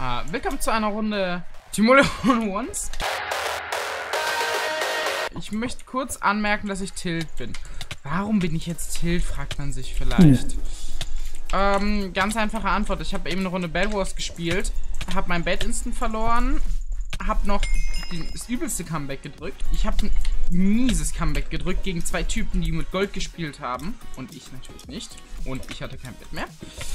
Willkommen zu einer Runde Timoleon Ones. Ich möchte kurz anmerken, dass ich Tilt bin. Warum bin ich jetzt Tilt, fragt man sich vielleicht. Ganz einfache Antwort. Ich habe eben eine Runde Bed Wars gespielt, habe mein Bed instant verloren, habe noch das übelste Comeback gedrückt. Ich habe ein mieses Comeback gedrückt gegen zwei Typen, die mit Gold gespielt haben. Und ich natürlich nicht. Und ich hatte kein Bett mehr.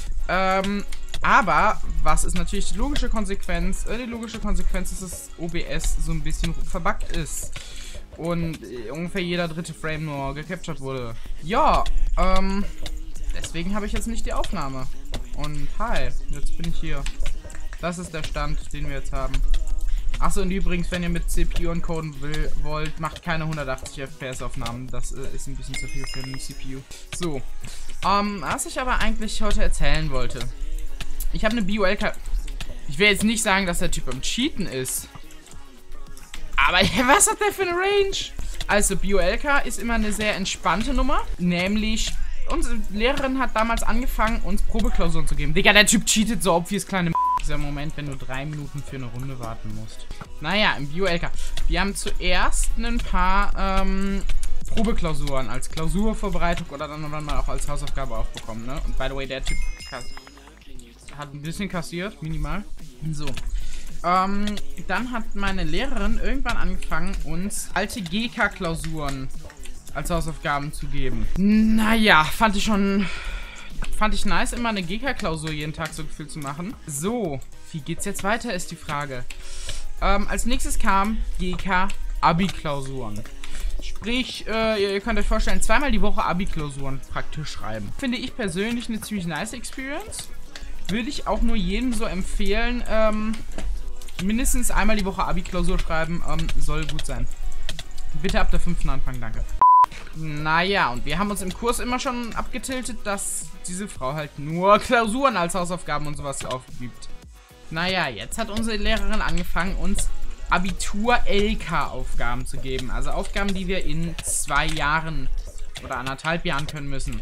Aber, was ist natürlich die logische Konsequenz? Die logische Konsequenz ist, dass OBS so ein bisschen verbuggt ist. Und ungefähr jeder dritte Frame nur gecaptured wurde. Ja, deswegen habe ich jetzt nicht die Aufnahme. Und hi, jetzt bin ich hier. Das ist der Stand, den wir jetzt haben. Achso, und übrigens, wenn ihr mit CPU encoden wollt, macht keine 180 FPS Aufnahmen. Das ist ein bisschen zu viel für den CPU. So, was ich aber eigentlich heute erzählen wollte. Ich habe eine BioLK. Ich will jetzt nicht sagen, dass der Typ am Cheaten ist. Aber was hat der für eine Range? Also, BioLK ist immer eine sehr entspannte Nummer. Nämlich, unsere Lehrerin hat damals angefangen, uns Probeklausuren zu geben. Digga, der Typ cheatet so obvious kleine dieser Moment, wenn du 3 Minuten für eine Runde warten musst. Naja, im BioLK. Wir haben zuerst ein paar Probeklausuren als Klausurvorbereitung oder dann mal auch als Hausaufgabe aufbekommen, ne? Und by the way, der Typ hat ein bisschen kassiert, minimal. So. Dann hat meine Lehrerin irgendwann angefangen, uns alte GK-Klausuren als Hausaufgaben zu geben. Naja, fand ich nice, immer eine GK-Klausur jeden Tag so gefühlt zu machen. So, wie geht's jetzt weiter, ist die Frage. Als nächstes kam GK-Abi-Klausuren. Sprich, ihr könnt euch vorstellen, zweimal die Woche Abi-Klausuren praktisch schreiben. Finde ich persönlich eine ziemlich nice Experience. Würde ich auch nur jedem so empfehlen, mindestens einmal die Woche Abi-Klausur schreiben, soll gut sein. Bitte ab der 5. anfangen, danke. Naja, und wir haben uns im Kurs immer schon abgetiltet, dass diese Frau halt nur Klausuren als Hausaufgaben und sowas aufgibt. Naja, jetzt hat unsere Lehrerin angefangen, uns Abitur-LK-Aufgaben zu geben. Also Aufgaben, die wir in 2 Jahren oder 1,5 Jahren können müssen.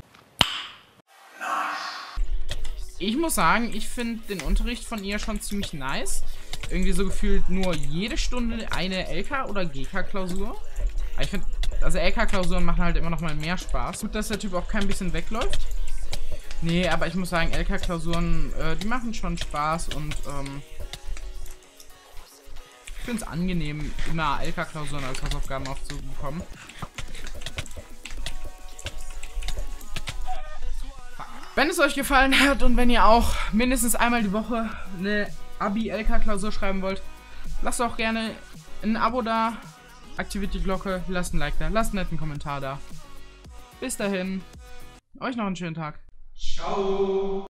Ich muss sagen, ich finde den Unterricht von ihr schon ziemlich nice. Irgendwie so gefühlt nur jede Stunde eine LK- oder GK-Klausur. Ich finde, also LK-Klausuren machen halt immer noch mal mehr Spaß. Gut, dass der Typ auch kein bisschen wegläuft. Nee, aber ich muss sagen, LK-Klausuren, die machen schon Spaß und, ich finde es angenehm, immer LK-Klausuren als Hausaufgaben aufzubekommen. Wenn es euch gefallen hat und wenn ihr auch mindestens einmal die Woche eine Abi-LK-Klausur schreiben wollt, lasst auch gerne ein Abo da, aktiviert die Glocke, lasst ein Like da, lasst einen netten Kommentar da. Bis dahin, euch noch einen schönen Tag. Ciao!